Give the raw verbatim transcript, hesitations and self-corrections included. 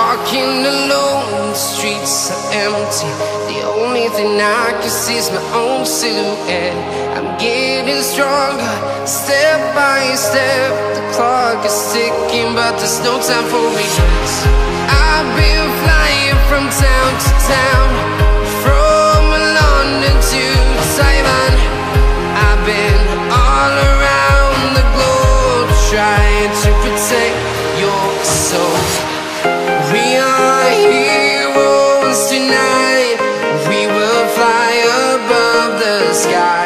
walking alone, the streets are empty. The only thing I can see is my own silhouette. I'm getting stronger, step by step. The clock is ticking, but there's no time for regrets. I've been flying from town to town, from London to Taiwan. I've been all around the globe, trying to protect your soul. We are heroes tonight. We will fly above the sky.